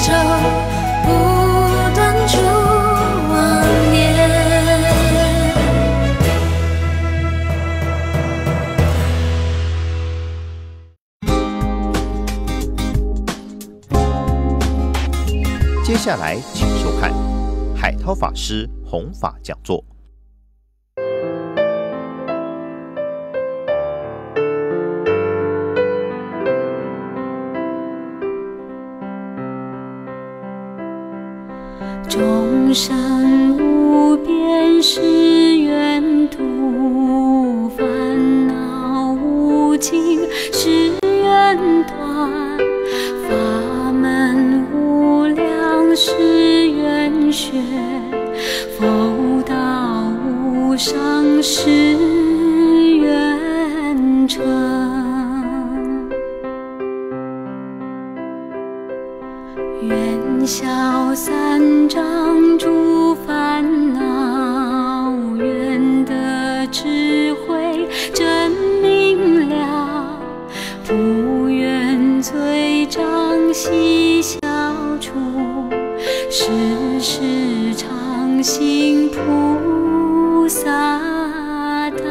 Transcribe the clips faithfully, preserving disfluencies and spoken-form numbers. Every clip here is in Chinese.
宙不断出妄念。 接下来，请收看海涛法师弘法讲座。 众生无边誓愿度，烦恼无尽誓愿断，法门无量誓愿学，佛道无上誓愿成。愿消三障诸烦恼，愿得智慧真明了，不愿罪障悉消除，世世常行菩萨道。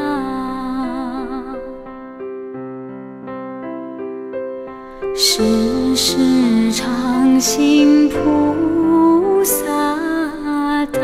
世世常行菩萨道。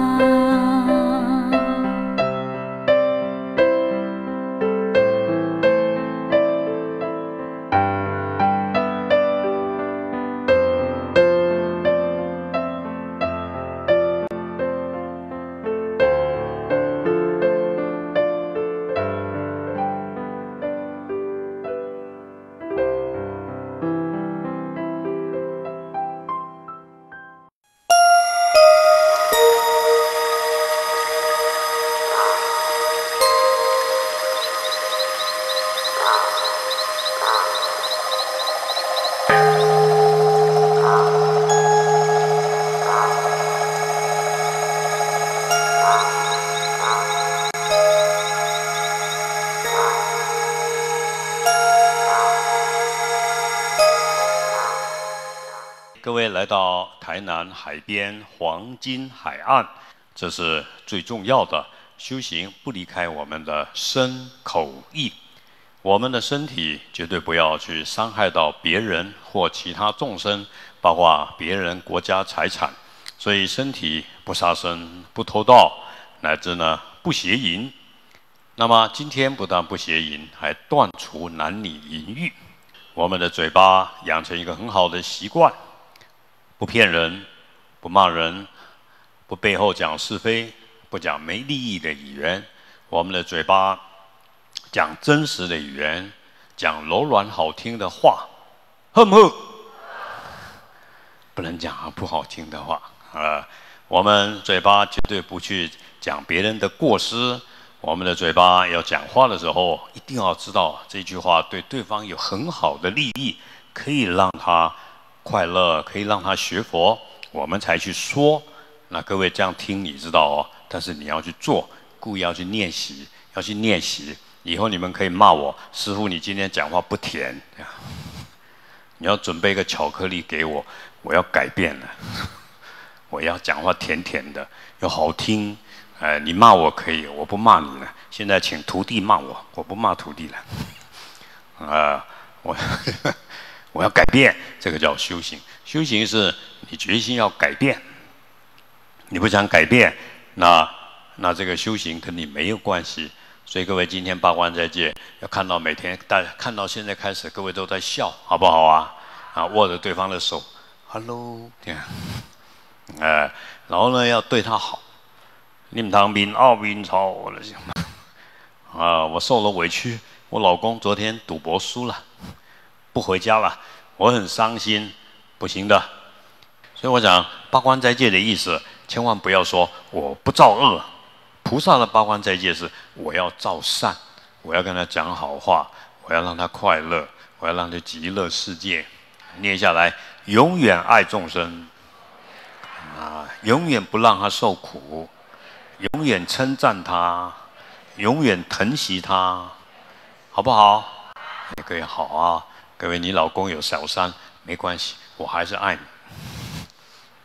各位来到台南海边黄金海岸，这是最重要的修行，不离开我们的身口意。我们的身体绝对不要去伤害到别人或其他众生，包括别人国家财产。所以身体不杀生、不偷盗，乃至呢不邪淫。那么今天不但不邪淫，还断除男女淫欲。我们的嘴巴养成一个很好的习惯。不骗人，不骂人，不背后讲是非，不讲没利益的语言。我们的嘴巴讲真实的语言，讲柔软好听的话，呵不呵？不能讲不好听的话啊！我们嘴巴绝对不去讲别人的过失。我们的嘴巴要讲话的时候，一定要知道这句话对对方有很好的利益，可以让他快乐，可以让他学佛，我们才去说。那各位这样听你知道哦，但是你要去做，故意要去练习，要去练习。以后你们可以骂我，师父你今天讲话不甜，你要准备一个巧克力给我，我要改变了，我要讲话甜甜的，又好听。呃，你骂我可以，我不骂你了。现在请徒弟骂我，我不骂徒弟了。啊、呃，我。我要改变，这个叫修行。修行是你决心要改变，你不想改变，那那这个修行跟你没有关系。所以各位今天八关斋戒，要看到每天大家看到现在开始，各位都在笑，好不好啊？啊，握着对方的手 ，hello， 这样，呃，然后呢要对他好，你们当兵奥兵操，我的想啊，我受了委屈，我老公昨天赌博输了。不回家了，我很伤心，不行的。所以我讲八关斋戒的意思，千万不要说我不造恶。菩萨的八关斋戒是我要造善，我要跟他讲好话，我要让他快乐，我要让他极乐世界。念下来，永远爱众生，啊，永远不让他受苦，永远称赞他，永远疼惜他，好不好？各位好啊。各位，你老公有小三没关系，我还是爱你。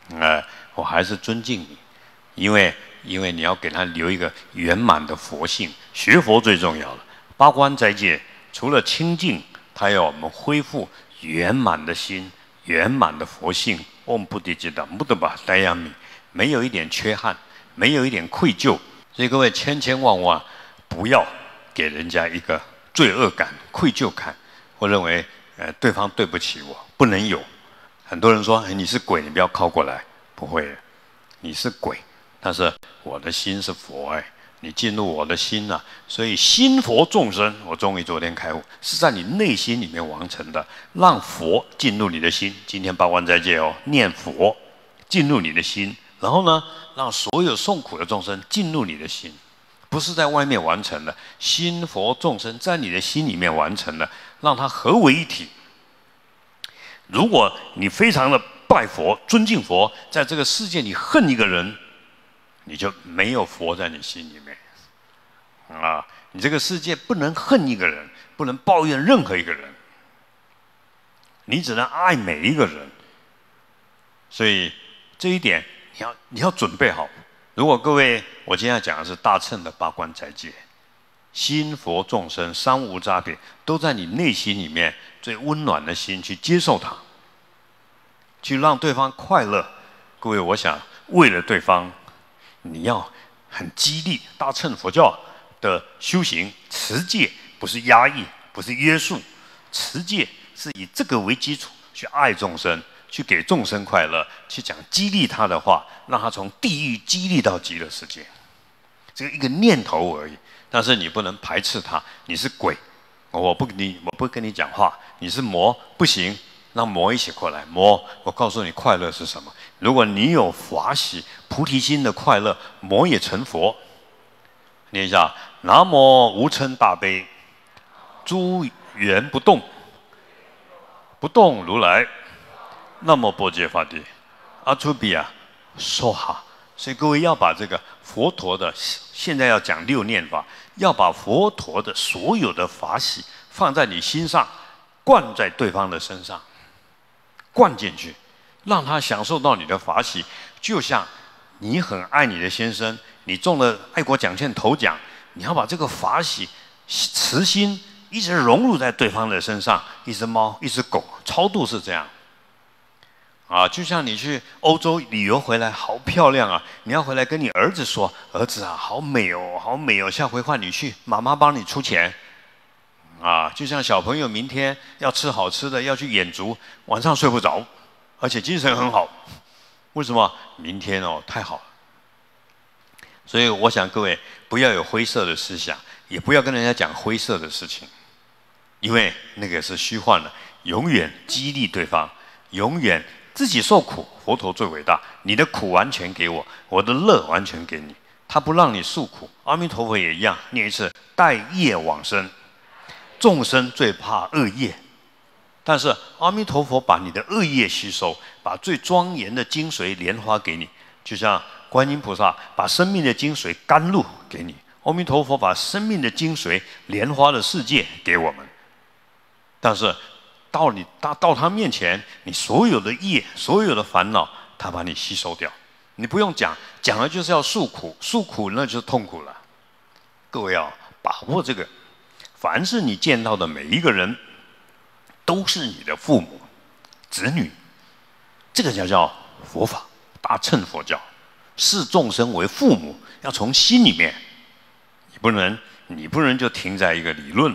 呃，我还是尊敬你，因为因为你要给他留一个圆满的佛性。学佛最重要了，八关斋戒除了清净，它要我们恢复圆满的心、圆满的佛性。嗡布迪吉达木德巴达亚米，没有一点缺憾，没有一点愧疚。所以各位千千万万不要给人家一个罪恶感、愧疚感，我认为呃对方对不起我，不能有。很多人说、哎、你是鬼，你不要靠过来。不会，你是鬼，但是我的心是佛哎，你进入我的心啊，所以心佛众生，我终于昨天开悟，是在你内心里面完成的，让佛进入你的心。今天八关斋戒哦，念佛进入你的心，然后呢，让所有受苦的众生进入你的心，不是在外面完成的，心佛众生在你的心里面完成的，让它合为一体。如果你非常的拜佛、尊敬佛，在这个世界你恨一个人，你就没有佛在你心里面啊！你这个世界不能恨一个人，不能抱怨任何一个人，你只能爱每一个人。所以这一点你要你要准备好。如果各位，我今天要讲的是大乘的八关斋戒，心佛众生三无差别都在你内心里面最温暖的心去接受它，去让对方快乐。各位，我想为了对方，你要很激励。大乘佛教的修行持戒不是压抑，不是约束，持戒是以这个为基础去爱众生，去给众生快乐，去讲激励他的话，让他从地狱激励到极乐世界。这个一个念头而已，但是你不能排斥他。你是鬼，我不跟你，我不跟你讲话。你是魔，不行，让魔一起过来。魔，我告诉你快乐是什么。如果你有法喜菩提心的快乐，魔也成佛。念一下：南无无嗔大悲，诸缘不动，不动如来。南无般若法帝，阿出比啊，说哈。所以各位要把这个佛陀的，现在要讲六念法，要把佛陀的所有的法喜放在你心上，灌在对方的身上，灌进去，让他享受到你的法喜。就像你很爱你的先生，你中了爱国奖券头奖，你要把这个法喜慈心一直融入在对方的身上。一只猫，一只狗，超度是这样。啊，就像你去欧洲旅游回来，好漂亮啊！你要回来跟你儿子说：“儿子啊，好美哦，好美哦！下回换你去，妈妈帮你出钱。”啊，就像小朋友明天要吃好吃的，要去远足，晚上睡不着，而且精神很好。为什么？明天哦，太好了。所以我想各位不要有灰色的思想，也不要跟人家讲灰色的事情，因为那个是虚幻的。永远激励对方，永远。自己受苦，佛陀最伟大。你的苦完全给我，我的乐完全给你。他不让你诉苦。阿弥陀佛也一样，念一次：带业往生。众生最怕恶业，但是阿弥陀佛把你的恶业吸收，把最庄严的精髓莲花给你，就像观音菩萨把生命的精髓甘露给你，阿弥陀佛把生命的精髓莲花的世界给我们。但是到你到到他面前，你所有的业、所有的烦恼，他把你吸收掉。你不用讲，讲了就是要诉苦，诉苦那就是痛苦了。各位要把握这个，凡是你见到的每一个人，都是你的父母、子女。这个叫叫佛法，大乘佛教，视众生为父母，要从心里面。你不能，你不能就停在一个理论。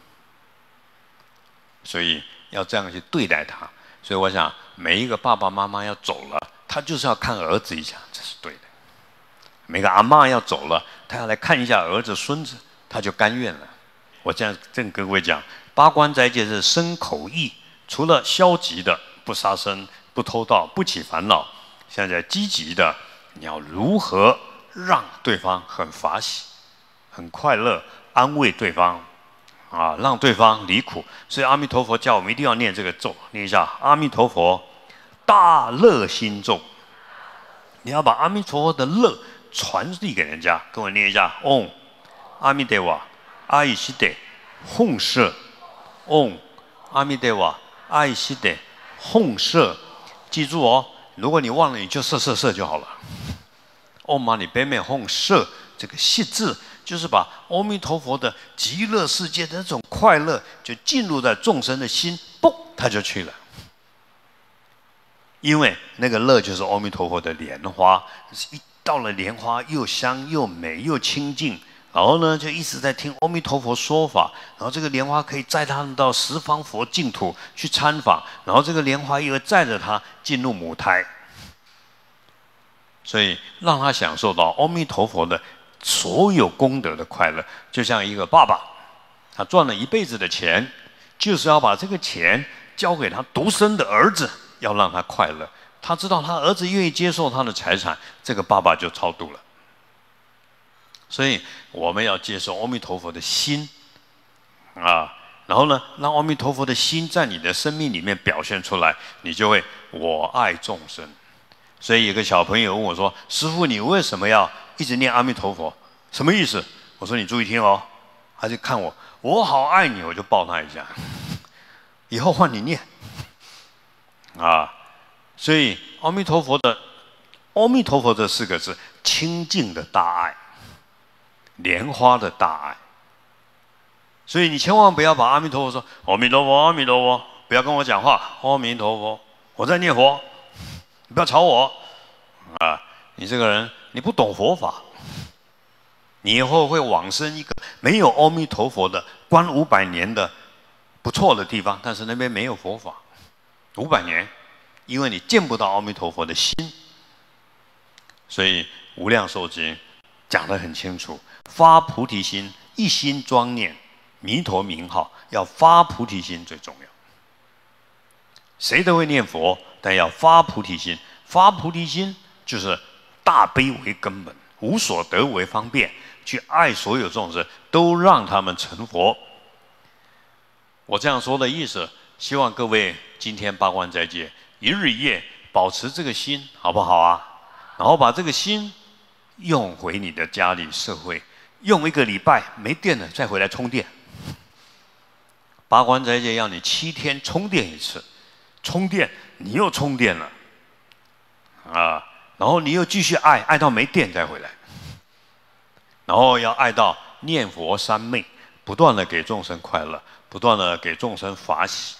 所以。要这样去对待他，所以我想每一个爸爸妈妈要走了，他就是要看儿子一下，这是对的。每个阿嬷要走了，他要来看一下儿子孙子，他就甘愿了。我这样跟各位讲，八关斋戒是身口意，除了消极的不杀生、不偷盗、不起烦恼，现在积极的，你要如何让对方很法喜、很快乐，安慰对方。啊，让对方离苦，所以阿弥陀佛教我们一定要念这个咒，念一下阿弥陀佛大乐心咒。你要把阿弥陀佛的乐传递给人家，跟我念一下：嗡阿弥陀佛阿依悉地吽摄，嗡阿弥陀佛阿依悉地吽摄。记住哦， 如果你忘了，你就射射射就好了。唵嘛呢叭咪吽射，这个系字就是把阿弥陀佛的极乐世界的那种快乐，就进入在众生的心，嘣，他就去了。因为那个乐就是阿弥陀佛的莲花，一到了莲花又香又美又清净，然后呢就一直在听阿弥陀佛说法，然后这个莲花可以载他们到十方佛净土去参访，然后这个莲花又会载着他进入母胎，所以让他享受到阿弥陀佛的所有功德的快乐。就像一个爸爸，他赚了一辈子的钱，就是要把这个钱交给他独生的儿子，要让他快乐。他知道他儿子愿意接受他的财产，这个爸爸就超度了。所以我们要接受阿弥陀佛的心啊，然后呢，让阿弥陀佛的心在你的生命里面表现出来，你就会我爱众生。所以有个小朋友问我说：“师父，你为什么要一直念阿弥陀佛？什么意思？”我说：“你注意听哦。”他就看我，我好爱你，我就抱他一下。以后换你念啊。所以阿弥陀佛的阿弥陀佛这四个字，清净的大爱，莲花的大爱。所以你千万不要把阿弥陀佛说阿弥陀佛，阿弥陀佛，不要跟我讲话，阿弥陀佛，我在念佛，你不要吵我啊！你这个人你不懂佛法，你以后会往生一个没有阿弥陀佛的关五百年的不错的地方，但是那边没有佛法，五百年。因为你见不到阿弥陀佛的心，所以《无量寿经》讲得很清楚：发菩提心，一心专念弥陀名号，要发菩提心最重要。谁都会念佛，但要发菩提心。发菩提心就是大悲为根本，无所得为方便，去爱所有众生，都让他们成佛。我这样说的意思，希望各位今天八关斋戒，一日一夜保持这个心，好不好啊？然后把这个心用回你的家里社会，用一个礼拜没电了再回来充电。八关斋戒要你七天充电一次，充电你又充电了啊，然后你又继续爱，爱到没电再回来，然后要爱到念佛三昧，不断的给众生快乐，不断的给众生法喜。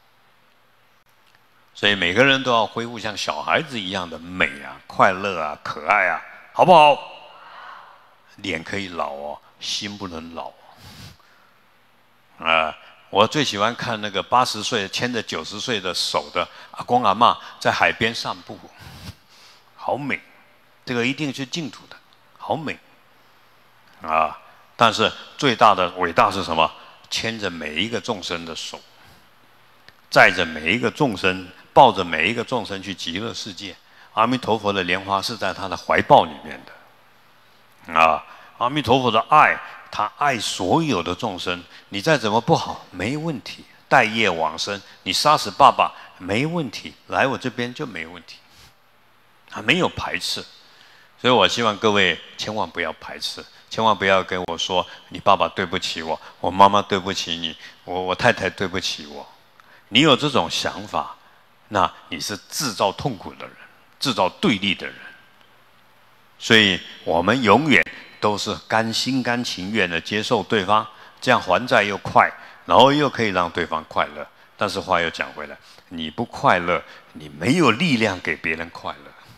所以每个人都要恢复像小孩子一样的美啊、快乐啊、可爱啊，好不好？脸可以老哦，心不能老啊！啊，我最喜欢看那个八十岁牵着九十岁的手的阿公阿嬷在海边散步，好美。这个一定是净土的，好美啊！但是最大的伟大是什么？牵着每一个众生的手，载着每一个众生。抱着每一个众生去极乐世界，阿弥陀佛的莲花是在他的怀抱里面的啊！阿弥陀佛的爱，他爱所有的众生。你再怎么不好没问题，带业往生，你杀死爸爸没问题，来我这边就没问题，他没有排斥。所以我希望各位千万不要排斥，千万不要跟我说你爸爸对不起我，我妈妈对不起你，我我太太对不起我。你有这种想法，那你是制造痛苦的人，制造对立的人。所以我们永远都是甘心甘情愿的接受对方，这样还债又快，然后又可以让对方快乐。但是话又讲回来，你不快乐，你没有力量给别人快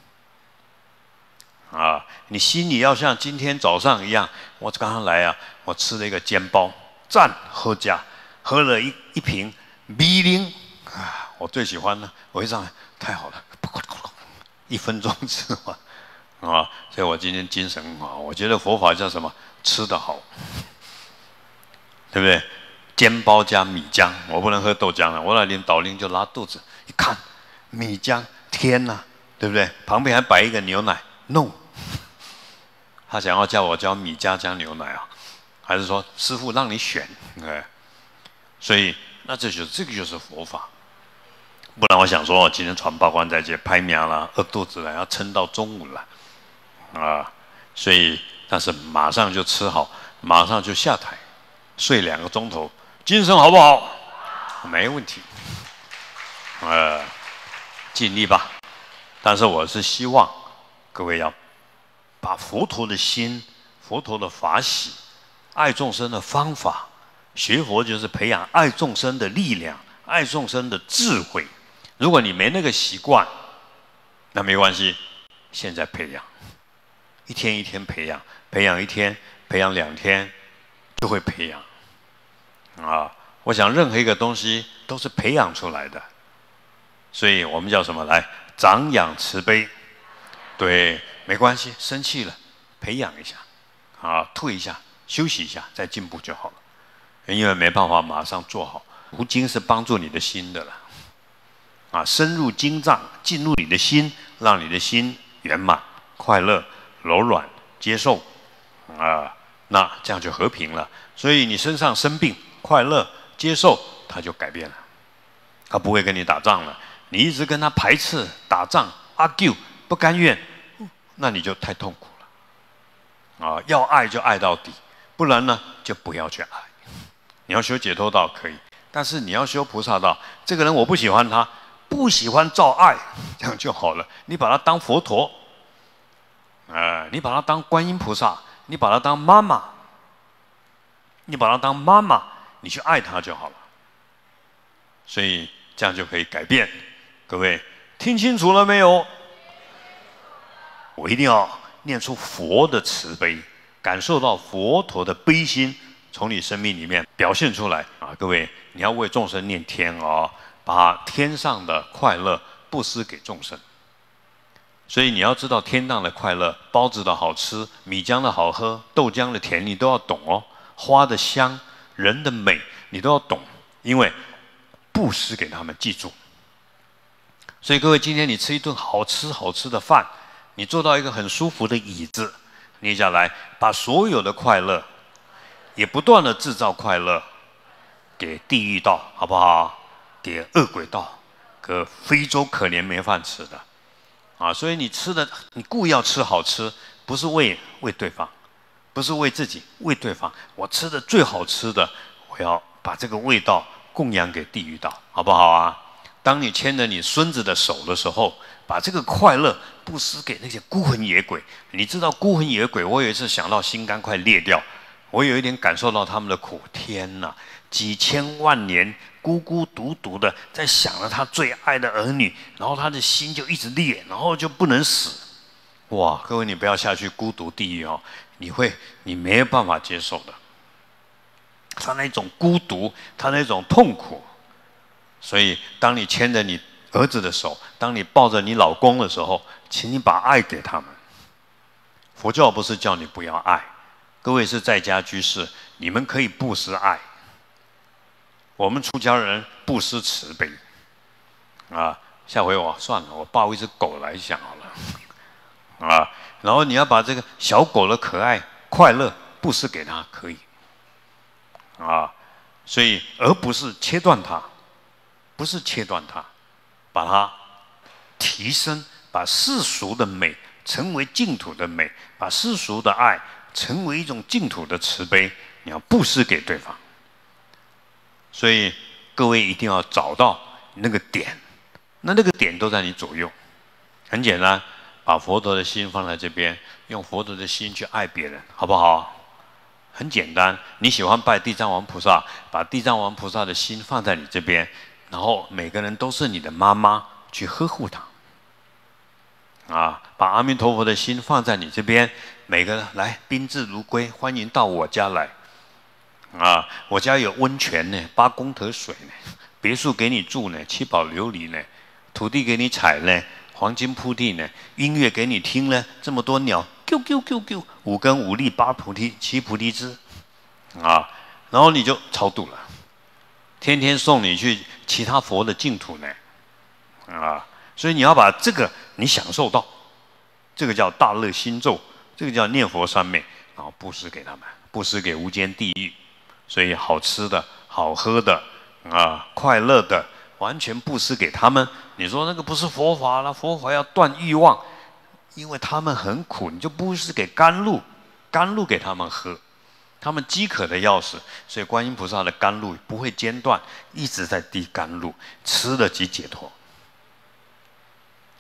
乐啊！你心里要像今天早上一样，我刚刚来啊，我吃了一个煎包，赞喝加，喝了一一瓶米零啊。我最喜欢了，我一上来太好了，一分钟吃完啊！所以我今天精神很好。我觉得佛法叫什么？吃得好，对不对？煎包加米浆，我不能喝豆浆了，我那连导灵就拉肚子。一看米浆，天哪，对不对？旁边还摆一个牛奶 ，no， 他想要叫我叫米加加牛奶啊，还是说师父让你选？哎，所以那这就是这个就是佛法。不然我想说，我今天传八关斋戒拍苗啦，饿肚子了，要撑到中午了，啊，所以但是马上就吃好，马上就下台，睡两个钟头，精神好不好？没问题，呃，尽力吧。 但是我是希望各位要把佛陀的心、佛陀的法喜、爱众生的方法，学佛就是培养爱众生的力量、爱众生的智慧。如果你没那个习惯，那没关系，现在培养，一天一天培养，培养一天，培养两天，就会培养。啊，我想任何一个东西都是培养出来的，所以我们叫什么？来，长养慈悲。对，没关系，生气了，培养一下，啊，退一下，休息一下，再进步就好了。因为没办法马上做好，读经是帮助你的心的了。啊，深入经藏，进入你的心，让你的心圆满、快乐、柔软、接受，啊，那这样就和平了。所以你身上生病，快乐、接受，它就改变了，他不会跟你打仗了。你一直跟他排斥、打仗、argue、不甘愿，那你就太痛苦了。啊，要爱就爱到底，不然呢，就不要去爱。你要修解脱道可以，但是你要修菩萨道，这个人我不喜欢他。不喜欢照爱，这样就好了。你把他当佛陀，呃，你把他当观音菩萨，你把他当妈妈，你把他当妈妈，你去爱他就好了。所以这样就可以改变。各位听清楚了没有？我一定要念出佛的慈悲，感受到佛陀的悲心从你生命里面表现出来啊！各位，你要为众生念天哦。把天上的快乐布施给众生，所以你要知道天上的快乐，包子的好吃，米浆的好喝，豆浆的甜，你都要懂哦。花的香，人的美，你都要懂，因为布施给他们，记住。所以各位，今天你吃一顿好吃好吃的饭，你坐到一个很舒服的椅子，捏下来，把所有的快乐，也不断的制造快乐，给地狱道，好不好？给恶鬼道，给非洲可怜没饭吃的，啊！所以你吃的，你故意要吃好吃，不是为为对方，不是为自己，为对方。我吃的最好吃的，我要把这个味道供养给地狱道，好不好啊？当你牵着你孙子的手的时候，把这个快乐布施给那些孤魂野鬼。你知道孤魂野鬼，我有一次想到心肝快裂掉，我有一点感受到他们的苦。天哪，几千万年。孤孤独独的在想着他最爱的儿女，然后他的心就一直裂，然后就不能死。哇，各位，你不要下去孤独地狱哦，你会你没有办法接受的。他那种孤独，他那种痛苦。所以，当你牵着你儿子的手，当你抱着你老公的时候，请你把爱给他们。佛教不是叫你不要爱，各位是在家居士，你们可以布施爱。我们出家人布施慈悲，啊，下回我算了，我抱一只狗来想好了，啊，然后你要把这个小狗的可爱、快乐布施给他，可以，啊，所以而不是切断它，不是切断它，把它提升，把世俗的美成为净土的美，把世俗的爱成为一种净土的慈悲，你要布施给对方。所以各位一定要找到那个点，那那个点都在你左右。很简单，把佛陀的心放在这边，用佛陀的心去爱别人，好不好？很简单，你喜欢拜地藏王菩萨，把地藏王菩萨的心放在你这边，然后每个人都是你的妈妈，去呵护他。啊，把阿弥陀佛的心放在你这边，每个人来宾至如归，欢迎到我家来。啊，我家有温泉呢，八功德水呢，别墅给你住呢，七宝琉璃呢，土地给你采呢，黄金铺地呢，音乐给你听呢，这么多鸟，啾啾啾啾，五根五力八菩提七菩提枝，啊，然后你就超度了，天天送你去其他佛的净土呢，啊，所以你要把这个你享受到，这个叫大乐心咒，这个叫念佛三昧，然后布施给他们，布施给无间地狱。所以好吃的好喝的啊，快乐的完全布施给他们。你说那个不是佛法了，佛法要断欲望，因为他们很苦，你就布施给甘露，甘露给他们喝，他们饥渴的要死，所以观音菩萨的甘露不会间断，一直在滴甘露，吃了即解脱。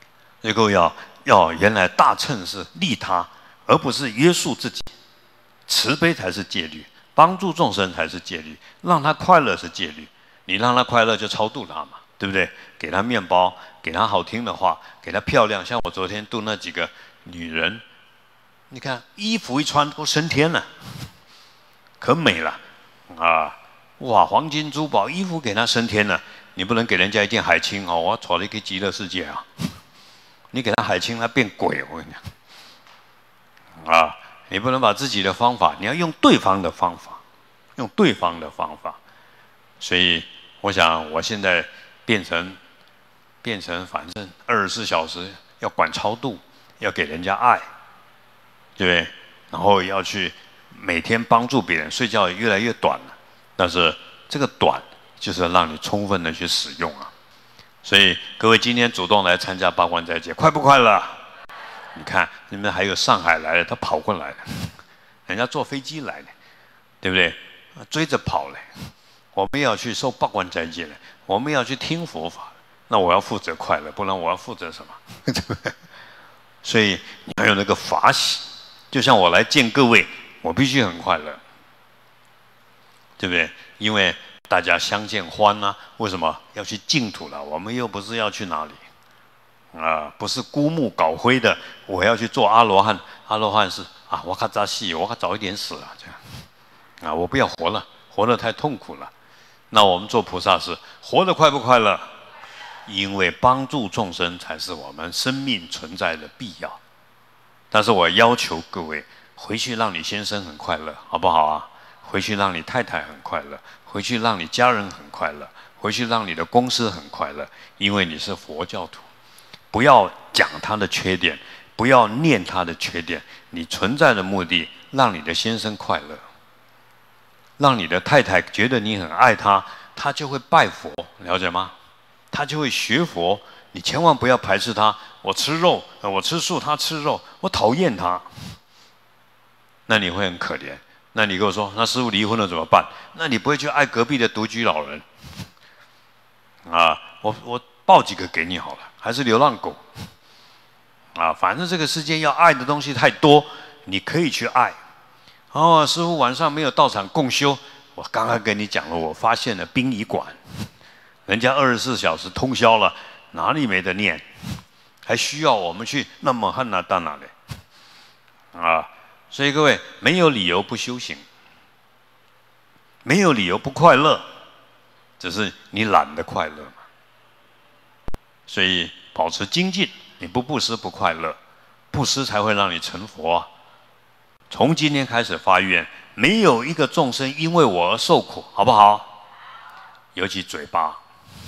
所以各位要要原来大乘是利他，而不是约束自己。慈悲才是戒律，帮助众生才是戒律，让他快乐是戒律。你让他快乐就超度他嘛，对不对？给他面包，给他好听的话，给他漂亮。像我昨天度那几个女人，你看衣服一穿都升天了，可美了啊！哇，黄金珠宝衣服给他升天了。你不能给人家一件海青哦，我闯了一个极乐世界啊！你给他海青，他变鬼，我跟你讲啊！你不能把自己的方法，你要用对方的方法，用对方的方法。所以，我想我现在变成变成，反正二十四小时要管超度，要给人家爱，对不对？然后要去每天帮助别人，睡觉也越来越短了。但是这个短，就是要让你充分的去使用啊。所以各位今天主动来参加八关斋戒，快不快乐？你看，你们还有上海来的，他跑过来了，人家坐飞机来的，对不对？追着跑嘞。我们要去受八关斋戒了，我们要去听佛法，那我要负责快乐，不然我要负责什么？对不对？所以你要有那个法喜，就像我来见各位，我必须很快乐，对不对？因为大家相见欢啊，为什么要去净土了？我们又不是要去哪里。啊，不是孤木搞灰的，我要去做阿罗汉。阿罗汉是啊，我卡扎西，我卡早一点死了，这样啊，我不要活了，活得太痛苦了。那我们做菩萨是活得快不快乐？因为帮助众生才是我们生命存在的必要。但是我要求各位回去让你先生很快乐，好不好啊？回去让你太太很快乐，回去让你家人很快乐，回去让你的公司很快乐，因为你是佛教徒。不要讲他的缺点，不要念他的缺点。你存在的目的，让你的先生快乐，让你的太太觉得你很爱他，他就会拜佛，了解吗？他就会学佛。你千万不要排斥他。我吃肉，我吃素，他吃肉，我讨厌他。那你会很可怜。那你跟我说，那师父离婚了怎么办？那你不会去爱隔壁的独居老人啊？我我抱几个给你好了。还是流浪狗啊，反正这个世界要爱的东西太多，你可以去爱。哦，师父晚上没有到场共修，我刚刚跟你讲了，我发现了殡仪馆，人家二十四小时通宵了，哪里没得念？还需要我们去那么恨啊到哪里？啊，所以各位没有理由不修行，没有理由不快乐，只是你懒得快乐嘛。所以保持精进，你不布施不快乐，布施才会让你成佛啊。从今天开始发愿，没有一个众生因为我而受苦，好不好？尤其嘴巴，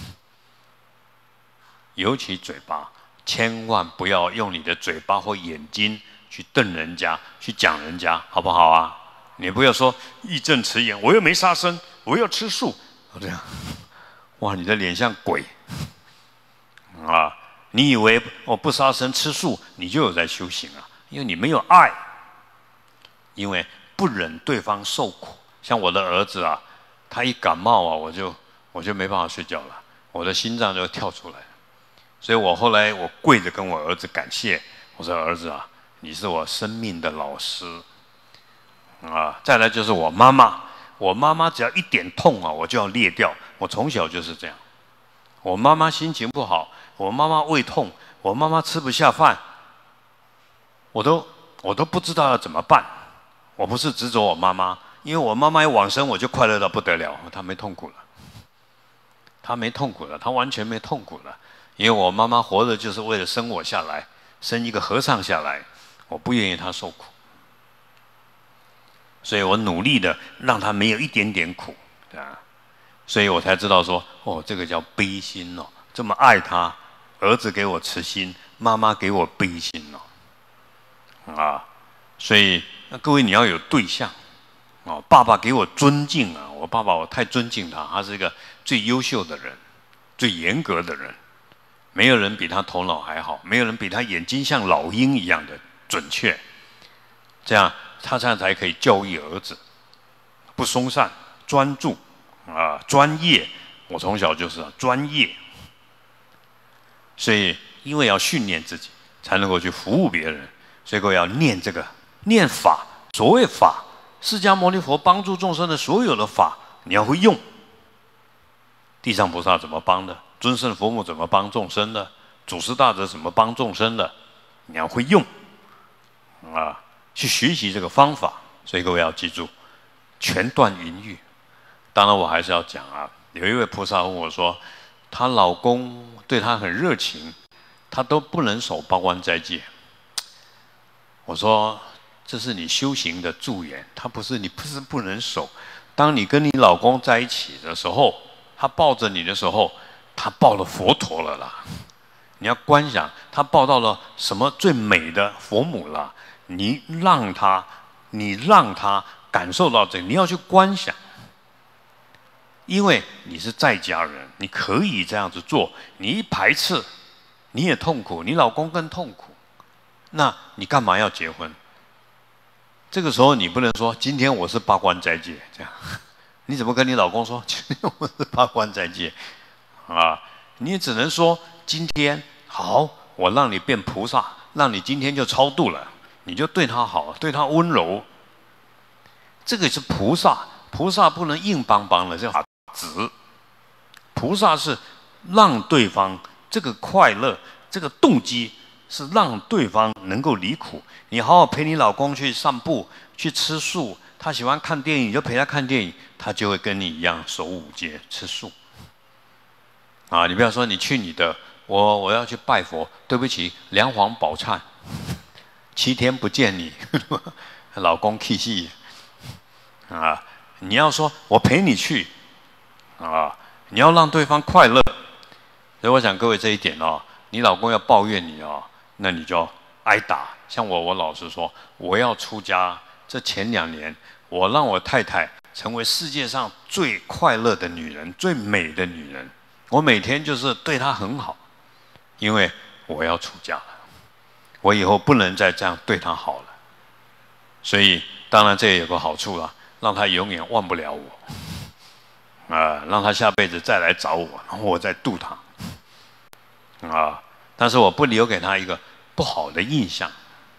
尤其嘴巴，千万不要用你的嘴巴或眼睛去瞪人家，去讲人家，好不好啊？你不要说义正辞严，我又没杀生，我要吃素，这样，哇，你的脸像鬼。啊，你以为我不杀生吃素，你就有在修行啊？因为你没有爱，因为不忍对方受苦。像我的儿子啊，他一感冒啊，我就我就没办法睡觉了，我的心脏就跳出来。所以我后来我跪着跟我儿子感谢，我说儿子啊，你是我生命的老师啊。再来就是我妈妈，我妈妈只要一点痛啊，我就要裂掉。我从小就是这样，我妈妈心情不好。我妈妈胃痛，我妈妈吃不下饭，我都我都不知道要怎么办。我不是执着我妈妈，因为我妈妈一往生，我就快乐到不得了。她没痛苦了，她没痛苦了，她完全没痛苦了。因为我妈妈活着就是为了生我下来，生一个和尚下来，我不愿意她受苦，所以我努力的让她没有一点点苦，啊，所以我才知道说，哦，这个叫悲心哦，这么爱她。儿子给我慈心，妈妈给我悲心哦，啊，所以那各位你要有对象哦。爸爸给我尊敬啊，我爸爸我太尊敬他，他是一个最优秀的人，最严格的人，没有人比他头脑还好，没有人比他眼睛像老鹰一样的准确，这样他这样才可以教育儿子，不松散，专注啊，专业。我从小就是、啊、专业。所以因为要训练自己，才能够去服务别人，所以各位要念这个念法。所谓法，释迦牟尼佛帮助众生的所有的法，你要会用。地藏菩萨怎么帮的？尊胜佛母怎么帮众生的？祖师大德怎么帮众生的？你要会用啊，去学习这个方法。所以各位要记住，全断淫欲。当然，我还是要讲啊，有一位菩萨问我说，她老公对她很热情，她都不能守八关斋戒。我说，这是你修行的助缘，他不是你不是不能守。当你跟你老公在一起的时候，他抱着你的时候，他抱了佛陀了啦。你要观想，他抱到了什么最美的佛母了？你让他，你让他感受到这个，你要去观想。因为你是在家人，你可以这样子做。你一排斥，你也痛苦，你老公更痛苦。那你干嘛要结婚？这个时候你不能说今天我是八关斋戒这样，你怎么跟你老公说今天我是八关斋戒啊？你也只能说今天好，我让你变菩萨，让你今天就超度了，你就对他好，对他温柔。这个是菩萨，菩萨不能硬邦邦的，这法子。菩萨是让对方这个快乐，这个动机是让对方能够离苦。你好好陪你老公去散步，去吃素。他喜欢看电影，你就陪他看电影，他就会跟你一样守五戒吃素。啊，你不要说你去你的，我我要去拜佛，对不起，梁皇宝忏，七天不见你，老公气气啊！你要说我陪你去啊，你要让对方快乐。所以我想各位这一点哦，你老公要抱怨你哦，那你就挨打。像我，我老实说，我要出家，这前两年，我让我太太成为世界上最快乐的女人，最美的女人。我每天就是对她很好，因为我要出家了，我以后不能再这样对她好了。所以，当然这也有个好处啦，让她永远忘不了我，啊、呃，让她下辈子再来找我，然后我再度她，啊、呃，但是我不留给她一个不好的印象。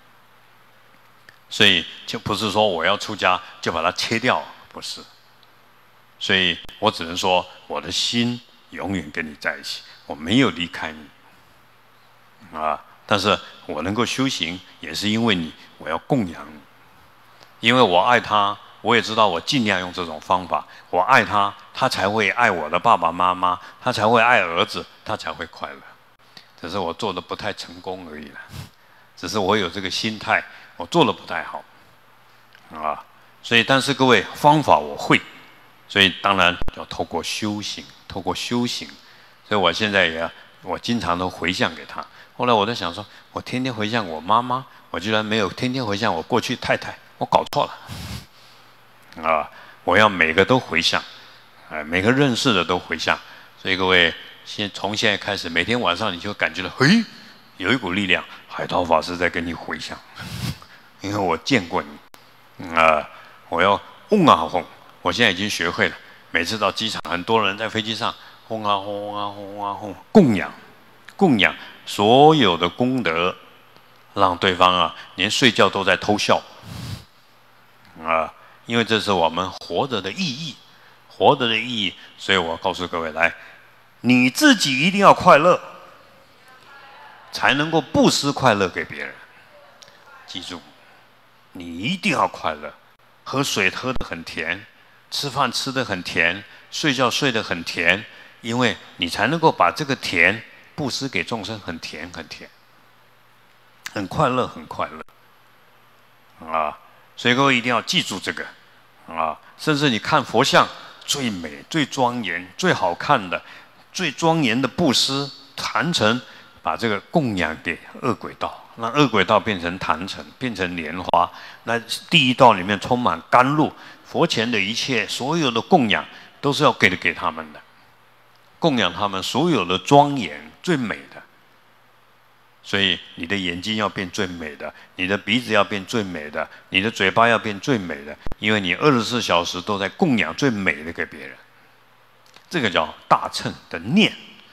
所以就不是说我要出家就把它切掉，不是。所以我只能说，我的心永远跟你在一起，我没有离开你，啊！但是我能够修行，也是因为你，我要供养你，因为我爱他，我也知道我尽量用这种方法，我爱他，他才会爱我的爸爸妈妈，他才会爱儿子，他才会快乐。只是我做的不太成功而已了，只是我有这个心态。我做的不太好，啊，所以但是各位方法我会，所以当然要透过修行，透过修行，所以我现在也我经常都回向给他。后来我在想说，我天天回向我妈妈，我居然没有天天回向我过去太太，我搞错了，啊，我要每个都回向，哎，每个认识的都回向。所以各位先从现在开始，每天晚上你就感觉到，嘿，有一股力量，海涛法师在跟你回向。因为我见过你，啊、呃，我要嗡啊嗡，我现在已经学会了。每次到机场，很多人在飞机上嗡啊嗡啊嗡啊嗡，供养，供养所有的功德，让对方啊连睡觉都在偷笑，啊、呃，因为这是我们活着的意义，活着的意义。所以我告诉各位，来，你自己一定要快乐，才能够布施快乐给别人。记住。你一定要快乐，喝水喝得很甜，吃饭吃得很甜，睡觉睡得很甜，因为你才能够把这个甜布施给众生，很甜很甜，很快乐很快乐，啊！所以各位一定要记住这个，啊！甚至你看佛像最美、最庄严、最好看的、最庄严的布施坛城，把这个供养给恶鬼道。让恶鬼道变成坛城，变成莲花。那地狱道里面充满甘露，佛前的一切所有的供养都是要给的给他们的，供养他们所有的庄严最美的。所以你的眼睛要变最美的，你的鼻子要变最美的，你的嘴巴要变最美的，因为你二十四小时都在供养最美的给别人。这个叫大乘的念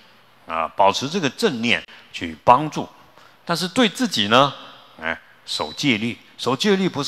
啊，保持这个正念去帮助。但是对自己呢，哎，守戒律，守戒律不是